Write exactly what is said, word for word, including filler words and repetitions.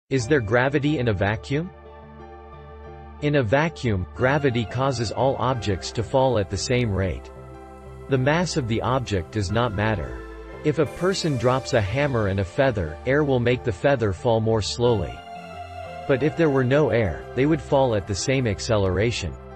Is there gravity in a vacuum? In a vacuum, gravity causes all objects to fall at the same rate. The mass of the object does not matter. If a person drops a hammer and a feather, air will make the feather fall more slowly. But if there were no air, they would fall at the same acceleration.